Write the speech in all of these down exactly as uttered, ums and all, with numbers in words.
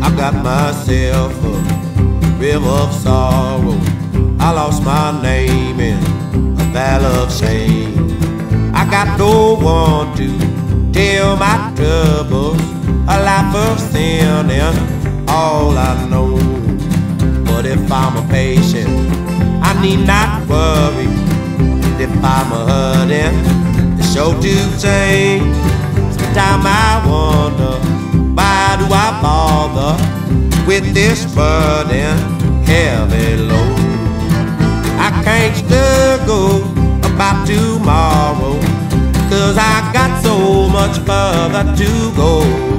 I got myself a river of sorrow. I lost my name in a valley of shame. I got no one to tell my troubles, a life of sin and all I know. But if I'm a patient, I need not worry. And if I'm a hurting, it's sure to change. Sometimes I wonder, why do I bother with this burden, heavy load? I can't struggle about tomorrow, 'cause I got so much further to go.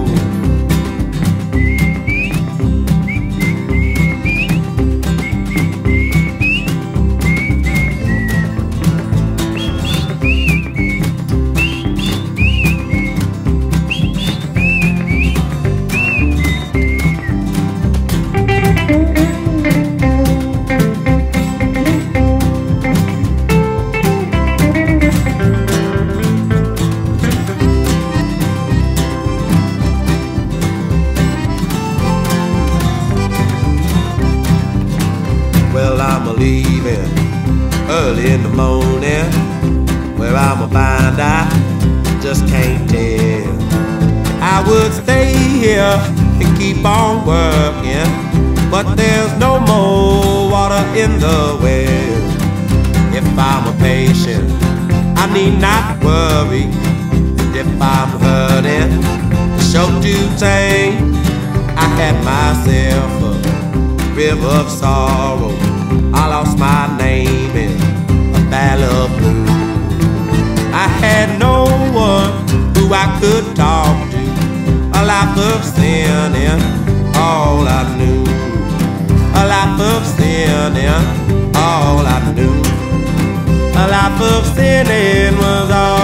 Well, I'm a leaving early in the morning. Where I'ma find, I just can't tell. I would stay here and keep on working, but there's no more water in the well. If I'm a patient, I need not worry. And if I'm hurting, it's sure to change. I had myself a river of sorrow. I lost my name in a valley of blue. I had no one who I could talk to, a life of sin and all I knew. A life of sin and all I knew. A life of sinning was all